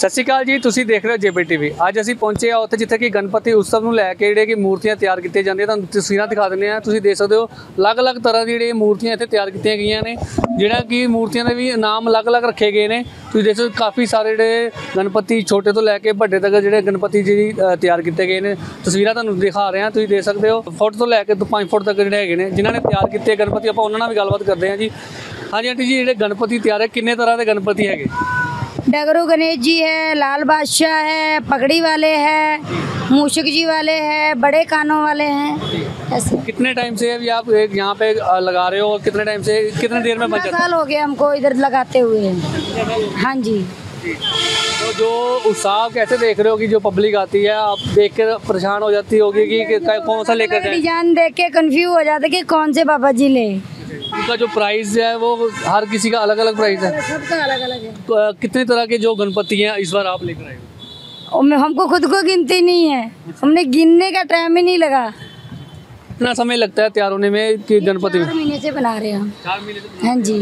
ਸਤਿ ਸ਼੍ਰੀ ਅਕਾਲ ਜੀ, ਤੁਸੀਂ ਦੇਖ ਰਹੇ ਹੋ ਜੇਬੀ ਟੀਵੀ। ਅੱਜ ਅਸੀਂ ਪਹੁੰਚੇ ਆ ਉੱਥੇ ਜਿੱਥੇ ਕਿ ਗਣਪਤੀ ਉਤਸਵ ਨੂੰ ਲੈ ਕੇ ਜਿਹੜੇ ਕਿ ਮੂਰਤੀਆਂ ਤਿਆਰ ਕੀਤੀਆਂ ਜਾਂਦੀਆਂ, ਤੁਹਾਨੂੰ ਤਸਵੀਰਾਂ ਦਿਖਾ ਦਿੰਦੇ ਆ। ਤੁਸੀਂ ਦੇਖ ਸਕਦੇ ਹੋ ਅਲੱਗ-ਅਲੱਗ ਤਰ੍ਹਾਂ ਦੀ ਜਿਹੜੀਆਂ ਮੂਰਤੀਆਂ ਇੱਥੇ ਤਿਆਰ ਕੀਤੀਆਂ ਗਈਆਂ ਨੇ, ਜਿਹੜਾ ਕਿ ਮੂਰਤੀਆਂ ਦੇ ਵੀ ਨਾਮ ਅਲੱਗ-ਅਲੱਗ ਰੱਖੇ ਗਏ ਨੇ। ਤੁਸੀਂ ਦੇਖ ਸਕਦੇ ਕਾਫੀ ਸਾਰੇ ਜਿਹੜੇ ਗਣਪਤੀ ਛੋਟੇ ਤੋਂ ਲੈ ਕੇ ਵੱਡੇ ਤੱਕ ਜਿਹੜੇ ਗਣਪਤੀ ਜੀ ਤਿਆਰ ਕੀਤੇ ਗਏ ਨੇ, ਤਸਵੀਰਾਂ ਤੁਹਾਨੂੰ ਦਿਖਾ ਰਹੇ ਹਾਂ। ਤੁਸੀਂ ਦੇਖ ਸਕਦੇ ਹੋ ਫੁੱਟ ਤੋਂ ਲੈ ਕੇ 5 ਫੁੱਟ ਤੱਕ ਜਿਹੜੇ ਹੈਗੇ ਨੇ ਜਿਨ੍ਹਾਂ ਨੇ ਤਿਆਰ ਕੀਤੇ ਗਣਪਤੀ। ਆਪਾਂ ਉਹਨਾਂ ਨਾਲ ਵੀ ਗੱਲਬਾਤ ਕਰਦੇ ਹਾਂ ਜੀ। ਹਾਂਜੀ ਆਂਟੀ जी, ਜਿਹੜੇ गणपति तैयार है किन्ने तरह के गणपति है? डगरू गणेश जी है, लाल बादशाह है, पगड़ी वाले है, मूषक जी वाले है, बड़े कानों वाले हैं। ऐसे कितने टाइम से अभी आप यहाँ पे लगा रहे हो और कितने टाइम से, कितने देर में बन जाता है? साल हो गया हमको इधर लगाते हुए। हाँ जी। तो जो उत्साह कैसे देख रहे हो कि जो पब्लिक आती है, आप देख कर परेशान हो जाती होगी कि कौन सा लेकर जाए? डिजाइन देख के कंफ्यूज हो जाते कि कौन से बाबा जी ले। उनका जो प्राइस है वो हर किसी का अलग अलग प्राइस है, सबका अलग अलग है। तो कितने तरह के जो गणपति हैं इस बार आप लेकर आए हो? हमको खुद को गिनती नहीं है, हमने गिनने का टाइम ही नहीं लगा। कितना समय लगता है तैयार होने में कि गणपति? 4 महीने से बना रहे हैं हम। 4 महीने से। हाँ जी।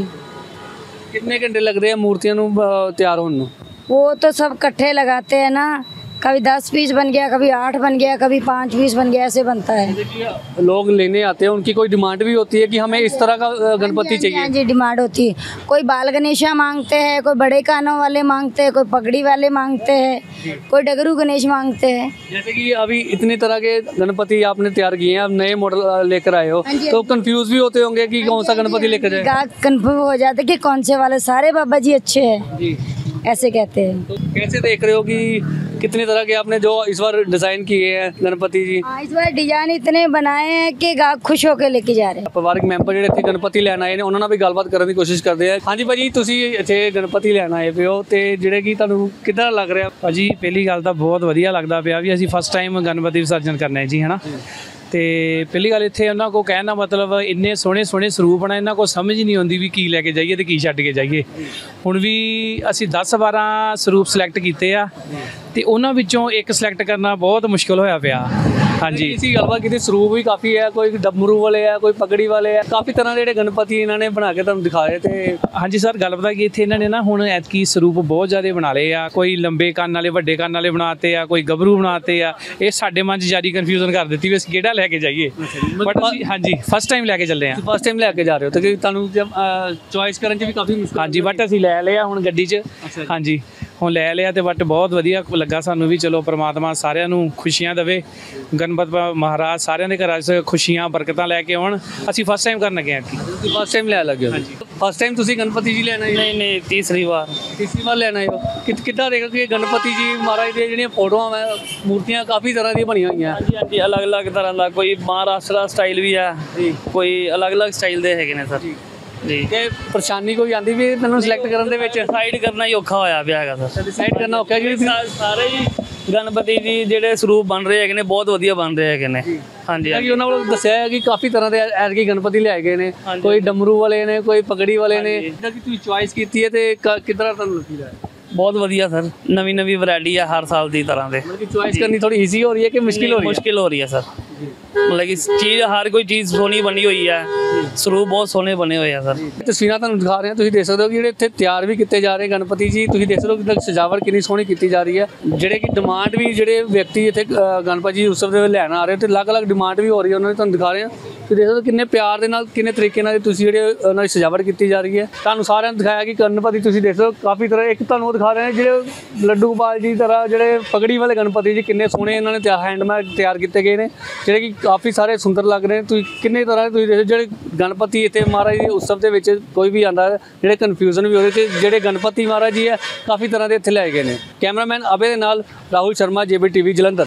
कितने घंटे लग रहे हैं मूर्तियों तैयार होने में? वो तो सब इकट्ठे लगाते हैं ना, कभी 10 पीस बन गया, कभी 8 बन गया, कभी 5 पीस बन गया, ऐसे बनता है। लोग लेने आते हैं, उनकी कोई डिमांड भी होती है कि हमें इस तरह का गणपति चाहिए? हाँ जी, डिमांड होती है। कोई बाल गणेशा मांगते हैं, कोई बड़े कानों वाले मांगते हैं, कोई पगड़ी वाले मांगते हैं, कोई डगरू गणेश मांगते हैं। जैसे कि अभी इतने तरह के गणपति आपने तैयार किए हैं, आप नए मॉडल लेकर आए हो, तो कंफ्यूज भी होते होंगे कि कौन सा गणपति लेकर जाए? कंफ्यूज हो जाते कि कौन से वाले, सारे बाबा जी अच्छे हैं जी, ऐसे कहते हैं। तो कैसे देख रहे हो कि कितने तरह के आपने जो इस बार डिजाइन किए हैं गणपति जी? हाँ, इस बार डिजाइन इतने बनाए हैं कि गाहक खुश होकर लेके जा रहे हैं। ਪਰਿਵਾਰਕ ਮੈਂਬਰ ਜਿਹੜੇ ਇੱਥੇ ਗਣਪਤੀ ਲੈਣ ਆਏ ਨੇ ਉਹਨਾਂ ਨਾਲ ਵੀ ਗੱਲਬਾਤ ਕਰਨ ਦੀ ਕੋਸ਼ਿਸ਼ ਕਰਦੇ ਆ। ਹਾਂਜੀ ਭਾਜੀ, ਤੁਸੀਂ ਇੱਥੇ ਗਣਪਤੀ ਲੈਣ ਆਏ ਪਏ ਹੋ ਤੇ ਜਿਹੜੇ ਕਿ ਤੁਹਾਨੂੰ ਕਿੱਦਾਂ ਲੱਗ ਰਿਹਾ? ਭਾਜੀ ਪਹਿਲੀ ਗੱਲ ਤਾਂ ਬਹੁਤ ਵਧੀਆ ਲੱਗਦਾ ਪਿਆ ਵੀ ਅਸੀਂ ਫਸਟ ਟਾਈਮ ਗਣਪਤੀ ਵਿਸਰਜਨ ਕਰਨਾ ਹੈ ਜੀ, ਹੈ ਨਾ। ਤੇ ਪਹਿਲੀ ਗੱਲ ਇੱਥੇ ਉਹਨਾਂ ਕੋ ਕਹਿਣ ਦਾ ਮਤਲਬ ਇੰਨੇ ਸੋਹਣੇ ਸੋਹਣੇ ਸਰੂਪ ਬਣਾ, ਇਹਨਾਂ ਕੋ ਸਮਝ ਨਹੀਂ ਆਉਂਦੀ ਵੀ ਕੀ ਲੈ ਕੇ ਜਾਈਏ ਤੇ ਕੀ ਛੱਡ ਕੇ ਜਾਈਏ। ਹੁਣ ਵੀ ਅਸੀਂ 10-12 ਸਰੂਪ ਸਿਲੈਕਟ ਕੀਤੇ ਆ ਤੇ ਉਹਨਾਂ ਵਿੱਚੋਂ ਇੱਕ ਸਿਲੈਕਟ ਕਰਨਾ ਬਹੁਤ ਮੁਸ਼ਕਿਲ ਹੋਇਆ ਪਿਆ। ਹਾਂਜੀ, ਇਸੀ ਗੱਲਬਾਤ ਕੀਤੀ। ਸਰੂਪ ਵੀ ਕਾਫੀ ਹੈ, ਕੋਈ ਡਮਰੂ ਵਾਲੇ ਆ, ਕੋਈ ਪਗੜੀ ਵਾਲੇ ਆ, ਕਾਫੀ ਤਰ੍ਹਾਂ ਦੇ ਜਿਹੜੇ ਗਣਪਤੀ ਇਹਨਾਂ ਨੇ ਬਣਾ ਕੇ ਤੁਹਾਨੂੰ ਦਿਖਾਏ। ਤੇ ਹਾਂਜੀ ਸਰ, ਗੱਲ ਪਤਾ ਕਿ ਇੱਥੇ ਇਹਨਾਂ ਨੇ ਨਾ ਹੁਣ ਐਤਕੀ ਸਰੂਪ ਬਹੁਤ ਜ਼ਿਆਦਾ ਬਣਾ ਲਏ ਆ। ਕੋਈ ਲੰਬੇ ਕੰਨ ਵਾਲੇ, ਵੱਡੇ ਕੰਨ ਵਾਲੇ ਬਣਾਤੇ ਆ, ਕੋਈ ਗੱਭਰੂ ਬਣਾਤੇ ਆ। ਇਹ ਸਾਡੇ ਮਨ 'ਚ ਜ਼ਿਆਦਾ ਕਨਫਿਊਜ਼ਨ ਕਰ ਦਿੱਤੀ ਵੀ ਅਸੀਂ ਕਿਹੜਾ ਲੈ ਕੇ ਜਾਈਏ। ਬਟ ਅਸੀਂ ਹਾਂਜੀ ਫਸਟ ਟਾਈਮ ਲੈ ਕੇ ਚੱਲੇ ਆ। ਫਸਟ ਟਾਈਮ ਲੈ ਕੇ ਜਾ ਰਹੇ ਹੋ ਤੇ ਤੁਹਾਨੂੰ ਚੋਇਸ ਕਰਨ 'ਚ ਵੀ ਕਾਫੀ ਮੁਸ਼ਕਿਲ? ਹਾਂਜੀ, ਬਟ ਅਸੀਂ ਲੈ ਲਿਆ ਹੁਣ ਗੱਡੀ 'ਚ। ਹਾਂਜੀ, ਹੁਣ ਲੈ ਲਿਆ ਤੇ ਬਟ ਬਹੁਤ ਵਧੀਆ ਲੱਗਾ ਸਾਨੂੰ ਵੀ। ਚਲੋ ਪ੍ਰਮਾਤਮਾ ਸਾਰਿਆਂ ਨੂੰ ਖੁਸ਼ੀਆਂ ਦੇਵੇ, ਗਣਪਤ ਮਹਾਰਾਜ ਸਾਰਿਆਂ ਦੇ ਘਰਾਂ 'ਚ ਖੁਸ਼ੀਆਂ ਬਰਕਤਾਂ ਲੈ ਕੇ ਆਉਣ। ਅਸੀਂ ਫਸਟ ਟਾਈਮ ਕਰਨ ਲੱਗੇ ਹਾਂ। ਫਸਟ ਟਾਈਮ ਲੈ ਲੱਗੇ? ਹਾਂਜੀ, ਫਸਟ ਟਾਈਮ ਤੁਸੀਂ ਗਣਪਤੀ ਜੀ ਲੈਣਾ? ਨਹੀਂ, ਤੀਸਰੀ ਵਾਰ ਲੈਣਾ ਹੈ। ਕਿੱਦਾਂ ਦੇਖੋ ਕਿ ਗਣਪਤੀ ਜੀ ਮਹਾਰਾਜ ਦੀਆਂ ਜਿਹੜੀਆਂ ਫੋਟੋਆਂ ਵਾ, ਮੂਰਤੀਆਂ ਕਾਫੀ ਤਰ੍ਹਾਂ ਦੀਆਂ ਬਣੀਆਂ ਹੋਈਆਂ? ਹਾਂਜੀ, ਅਲੱਗ-ਅਲੱਗ ਤਰ੍ਹਾਂ ਦਾ, ਕੋਈ ਮਹਾਰਾਸ਼ਟਰ ਸਟਾਈਲ ਵੀ ਆ, ਕੋਈ ਅਲੱਗ-ਅਲੱਗ ਸਟਾਈਲ ਦੇ ਹੈਗੇ ਨੇ ਸਰ ਜੀ। ਤੇ ਪਰੇਸ਼ਾਨੀ ਕੋਈ ਆਉਂਦੀ ਵੀ ਮੈਨੂੰ ਸਿਲੈਕਟ ਕਰਨ ਦੇ ਵਿੱਚ? ਡਿਸਾਈਡ ਕਰਨਾ ਹੀ ਔਖਾ ਹੋਇਆ ਪਿਆ ਹੈਗਾ ਸਰ। ਡਿਸਾਈਡ ਕਰਨਾ ਔਖਾ ਜੀ। ਸਾਰੇ ਹੀ ਗਣਪਤੀ ਜੀ ਜਿਹੜੇ ਸਰੂਪ ਬਣ ਰਹੇ ਹੈਗੇ ਨੇ ਬਹੁਤ ਵਧੀਆ ਬਣ ਰਹੇ ਹੈਗੇ ਨੇ। ਹਾਂਜੀ, ਉਹਨਾਂ ਕੋਲ ਦੱਸਿਆ ਹੈ ਕਿ ਕਾਫੀ ਤਰ੍ਹਾਂ ਦੇ ਐਤਕੀ ਗਣਪਤੀ ਲਿਆਏ ਗਏ ਨੇ, ਕੋਈ ਡਮਰੂ ਵਾਲੇ ਨੇ, ਕੋਈ ਪਗੜੀ ਵਾਲੇ ਨੇ। ਜਿੱਦਾਂ ਕਿ ਤੁਸੀਂ ਚੁਆਇਸ ਕੀਤੀ ਹੈ ਤੇ ਕਿੱਦਾਂ ਤੁਹਾਨੂੰ ਲੱਗਦਾ? ਬਹੁਤ ਵਧੀਆ ਸਰ, ਨਵੀਂ ਵੈਰਾਈਟੀ ਆ ਹਰ ਸਾਲ ਦੀ ਤਰ੍ਹਾਂ ਦੇ। ਮਤਲਬ ਕਿ ਚੁਆਇਸ ਕਰਨੀ ਥੋੜੀ ਈਜ਼ੀ ਹੋ ਰਹੀ ਹੈ ਕਿ ਮੁਸ਼ਕਿਲ ਹੋ ਰਹੀ ਹੈ? ਮੁਸ਼ਕਿਲ ਹੋ ਰਹੀ ਹੈ ਸਰ। ਮਤਲਬ ਕਿ ਚੀਜ਼ ਹਰ ਕੋਈ ਚੀਜ਼ ਸੋਹਣੀ ਬਣੀ ਹੋਈ ਹੈ, ਸਰੂਪ ਬਹੁਤ ਸੋਹਣੇ ਬਣੇ ਹੋਏ ਆ ਸਰ। ਤਸਵੀਰਾਂ ਤੁਹਾਨੂੰ ਦਿਖਾ ਰਹੇ ਹਾਂ, ਤੁਸੀਂ ਦੇਖ ਸਕਦੇ ਹੋ ਕਿ ਜਿਹੜੇ ਇੱਥੇ ਤਿਆਰ ਵੀ ਕੀਤੇ ਜਾ ਰਹੇ ਗਣਪਤੀ ਜੀ। ਤੁਸੀਂ ਦੇਖ ਸਕਦੇ ਹੋ ਕਿ ਸਜਾਵਟ ਕਿੰਨੀ ਸੋਹਣੀ ਕੀਤੀ ਜਾ ਰਹੀ ਹੈ। ਜਿਹੜੇ ਕਿ ਡਿਮਾਂਡ ਵੀ ਜਿਹੜੇ ਵਿਅਕਤੀ ਇੱਥੇ ਗਣਪਤੀ ਉਤਸਵ ਦੇ ਲੈਣ ਆ ਰਹੇ ਤੇ ਅਲੱਗ-ਅਲੱਗ ਡਿਮਾਂਡ ਵੀ ਹੋ ਰਹੀ ਹੈ, ਉਹਨਾਂ ਨੇ ਤੁਹਾਨੂੰ ਦਿਖਾ ਰਹੇ ਹਾਂ। ਤੁਸੀਂ ਦੇਖ ਸਕਦੇ ਹੋ ਕਿੰਨੇ ਪਿਆਰ ਦੇ ਨਾਲ, ਕਿੰਨੇ ਤਰੀਕੇ ਨਾਲ ਤੁਸੀਂ ਜਿਹੜੇ ਉਹਨਾਂ ਦੀ ਸਜਾਵਟ ਕੀਤੀ ਜਾ ਰਹੀ ਹੈ। ਤੁਹਾਨੂੰ ਸਾਰਿਆਂ ਨੂੰ ਦਿਖਾਇਆ ਕਿ ਗਣਪਤੀ ਤੁਸੀਂ ਦੇਖ ਸਕਦੇ ਹੋ ਕਾਫੀ ਤਰ੍ਹਾਂ। ਇੱਕ ਤੁਹਾਨੂੰ ਉਹ ਦਿਖਾ ਰਹੇ ਨੇ ਜਿਹੜੇ ਲੱਡੂ ਗੋਪਾਲ ਜੀ ਤਰ੍ਹਾਂ, ਜਿਹੜੇ ਪਗੜੀ ਵਾਲੇ ਗਣਪਤੀ ਜੀ ਕਿੰਨੇ ਸੋਹਣੇ ਇਹਨਾਂ ਨੇ ਹੈਂਡਮੇਡ ਤਿਆਰ ਕੀਤੇ ਗਏ ਨੇ, ਜਿਹੜੇ ਕਿ ਕਾਫੀ ਸਾਰੇ ਸੁੰਦਰ ਲੱਗ ਰਹੇ ਨੇ। ਤੁਸੀਂ ਕਿੰਨੇ ਤਰ੍ਹਾਂ ਤੁਸੀਂ ਦੇਖੋ ਜਿਹੜੇ ਗਣਪਤੀ ਇੱਥੇ ਮਹਾਰਾਜ ਦੇ ਉਤਸਵ ਦੇ ਵਿੱਚ ਕੋਈ ਵੀ ਆਉਂਦਾ ਜਿਹੜੇ ਕਨਫਿਊਜ਼ਨ ਵੀ ਉਹਦੇ 'ਚ ਜਿਹੜੇ ਗਣਪਤੀ ਮਹਾਰਾਜ ਜੀ ਹੈ ਕਾਫੀ ਤਰ੍ਹਾਂ ਦੇ ਇੱਥੇ ਲੈ ਗਏ ਨੇ। ਕੈਮਰਾਮੈਨ ਅਬੇ ਦੇ ਨਾਲ ਰਾਹੁਲ ਸ਼ਰਮਾ, ਜੇਬੀ ਟੀਵੀ, ਜਲੰਧਰ।